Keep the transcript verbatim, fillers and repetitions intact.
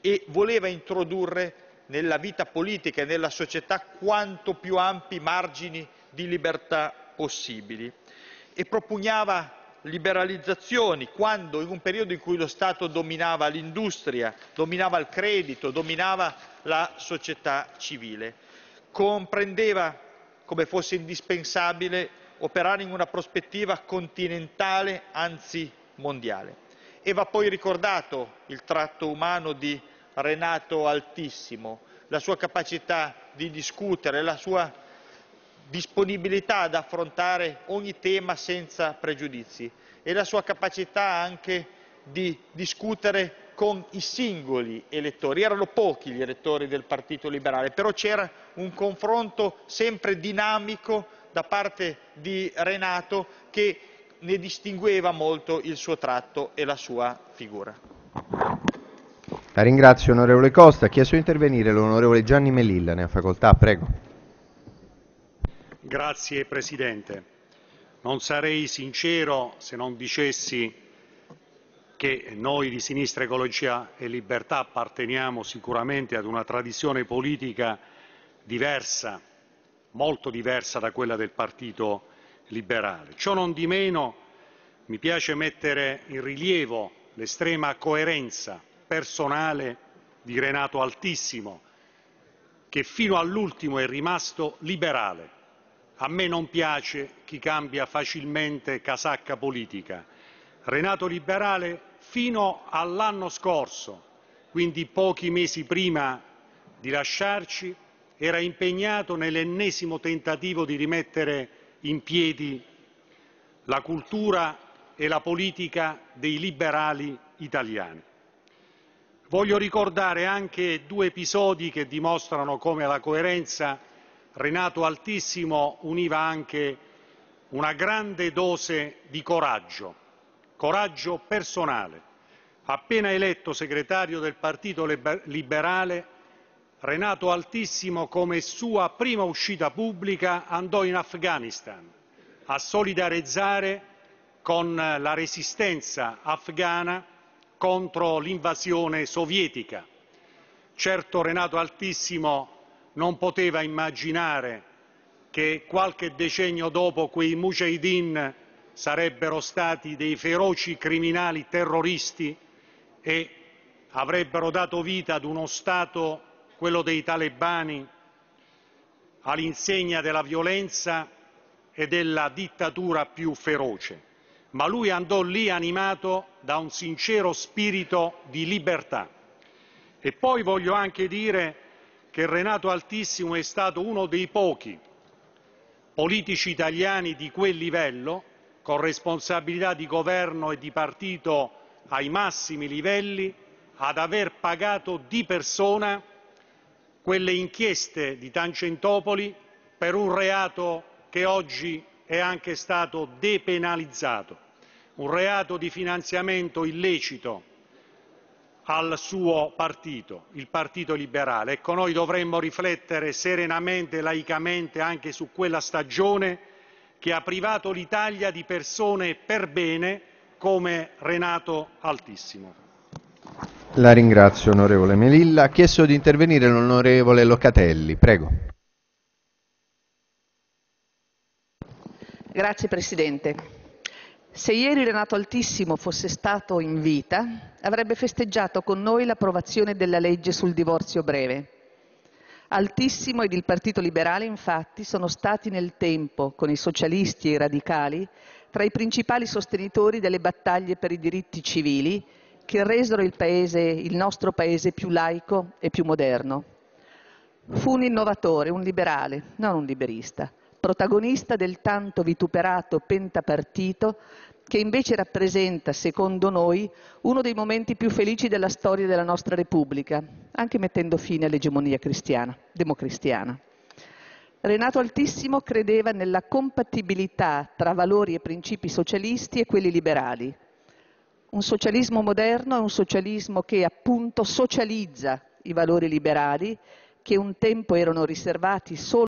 e voleva introdurre nella vita politica e nella società quanto più ampi margini di libertà possibili e propugnava liberalizzazioni quando, in un periodo in cui lo Stato dominava l'industria, dominava il credito, dominava la società civile. Comprendeva come fosse indispensabile operare in una prospettiva continentale, anzi mondiale. E va poi ricordato il tratto umano di Renato Altissimo, la sua capacità di discutere, la sua disponibilità ad affrontare ogni tema senza pregiudizi e la sua capacità anche di discutere con i singoli elettori. Erano pochi gli elettori del Partito Liberale, però c'era un confronto sempre dinamico da parte di Renato che ne distingueva molto il suo tratto e la sua figura. La ringrazio onorevole Costa. Ha chiesto di intervenire l'onorevole Gianni Melilla, ne ha facoltà, prego. Grazie Presidente. Non sarei sincero se non dicessi che noi di Sinistra Ecologia e Libertà apparteniamo sicuramente ad una tradizione politica diversa, molto diversa da quella del Partito Liberale. Ciò non di meno mi piace mettere in rilievo l'estrema coerenza personale di Renato Altissimo, che fino all'ultimo è rimasto liberale. A me non piace chi cambia facilmente casacca politica. Renato Liberale fino all'anno scorso, quindi pochi mesi prima di lasciarci, era impegnato nell'ennesimo tentativo di rimettere in piedi la cultura e la politica dei liberali italiani. Voglio ricordare anche due episodi che dimostrano come la coerenza Renato Altissimo univa anche una grande dose di coraggio, coraggio personale. Appena eletto segretario del Partito Liberale, Renato Altissimo, come sua prima uscita pubblica, andò in Afghanistan a solidarizzare con la resistenza afghana contro l'invasione sovietica. Certo Renato Altissimo non poteva immaginare che qualche decennio dopo quei Mujahideen sarebbero stati dei feroci criminali terroristi e avrebbero dato vita ad uno Stato, quello dei talebani, all'insegna della violenza e della dittatura più feroce. Ma lui andò lì animato da un sincero spirito di libertà. E poi voglio anche dire che Renato Altissimo è stato uno dei pochi politici italiani di quel livello, con responsabilità di governo e di partito ai massimi livelli, ad aver pagato di persona quelle inchieste di Tangentopoli per un reato che oggi è anche stato depenalizzato, un reato di finanziamento illecito al suo partito, il Partito Liberale. Ecco, noi dovremmo riflettere serenamente e laicamente anche su quella stagione che ha privato l'Italia di persone per bene come Renato Altissimo. La ringrazio onorevole Melilla. Ha chiesto di intervenire l'onorevole Locatelli, prego. Grazie Presidente. Se ieri Renato Altissimo fosse stato in vita, avrebbe festeggiato con noi l'approvazione della legge sul divorzio breve. Altissimo ed il Partito Liberale, infatti, sono stati nel tempo, con i socialisti e i radicali, tra i principali sostenitori delle battaglie per i diritti civili che resero il, paese, il nostro Paese più laico e più moderno. Fu un innovatore, un liberale, non un liberista, protagonista del tanto vituperato pentapartito che invece rappresenta, secondo noi, uno dei momenti più felici della storia della nostra Repubblica, anche mettendo fine all'egemonia cristiana, democristiana. Renato Altissimo credeva nella compatibilità tra valori e principi socialisti e quelli liberali. Un socialismo moderno è un socialismo che appunto socializza i valori liberali che un tempo erano riservati solo